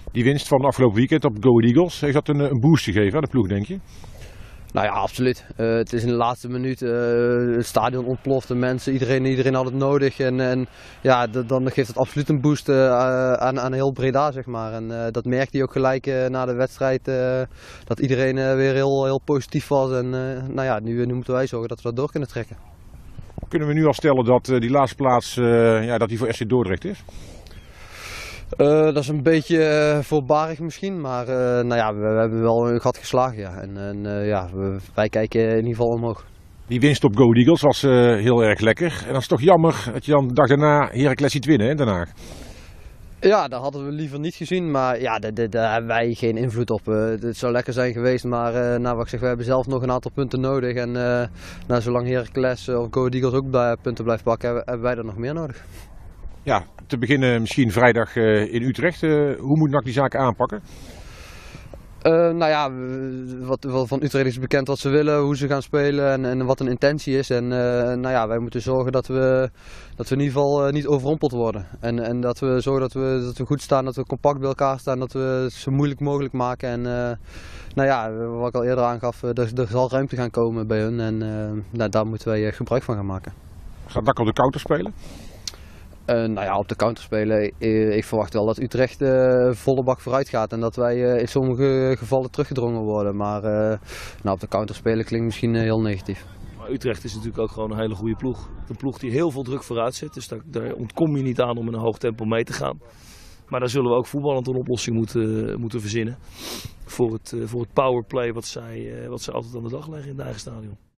Die winst van afgelopen weekend op Go Ahead Eagles, heeft dat een boost gegeven aan de ploeg, denk je? Nou ja, absoluut. Het is in de laatste minuut, het stadion ontplofte, mensen, iedereen had het nodig. En ja, dan geeft het absoluut een boost aan heel Breda, zeg maar. En dat merkte hij ook gelijk na de wedstrijd, dat iedereen weer heel positief was. En nou ja, nu moeten wij zorgen dat we dat door kunnen trekken. Kunnen we nu al stellen dat die laatste plaats dat die voor FC Dordrecht is? Dat is een beetje voorbarig misschien, maar nou ja, we hebben wel een gat geslagen. Ja. Ja, wij kijken in ieder geval omhoog. Die winst op Go Ahead Eagles was heel erg lekker. En dat is toch jammer dat je dan de dag daarna Heracles ziet winnen in Den Haag. Ja, dat hadden we liever niet gezien, maar ja, daar hebben wij geen invloed op. Het zou lekker zijn geweest, maar nou, wat ik zeg, we hebben zelf nog een aantal punten nodig. En nou, zolang Heracles of Go Ahead Eagles ook punten blijft pakken, hebben wij er nog meer nodig. Ja, te beginnen misschien vrijdag in Utrecht. Hoe moet NAC die zaken aanpakken? Nou ja, wat van Utrecht is bekend wat ze willen, hoe ze gaan spelen en wat hun intentie is. En nou ja, wij moeten zorgen dat we in ieder geval niet overrompeld worden. En dat we zorgen dat we goed staan, dat we compact bij elkaar staan, dat we het zo moeilijk mogelijk maken. En nou ja, wat ik al eerder aangaf, er zal ruimte gaan komen bij hun en nou, daar moeten wij gebruik van gaan maken. Gaat NAC op de counter spelen? Nou ja, op de counter spelen. Ik verwacht wel dat Utrecht volle bak vooruit gaat en dat wij in sommige gevallen teruggedrongen worden. Maar nou, op de counter spelen klinkt misschien heel negatief. Maar Utrecht is natuurlijk ook gewoon een hele goede ploeg. Een ploeg die heel veel druk vooruit zet, dus daar ontkom je niet aan om in een hoog tempo mee te gaan. Maar daar zullen we ook voetballend een oplossing moeten verzinnen voor het powerplay wat zij altijd aan de dag leggen in het eigen stadion.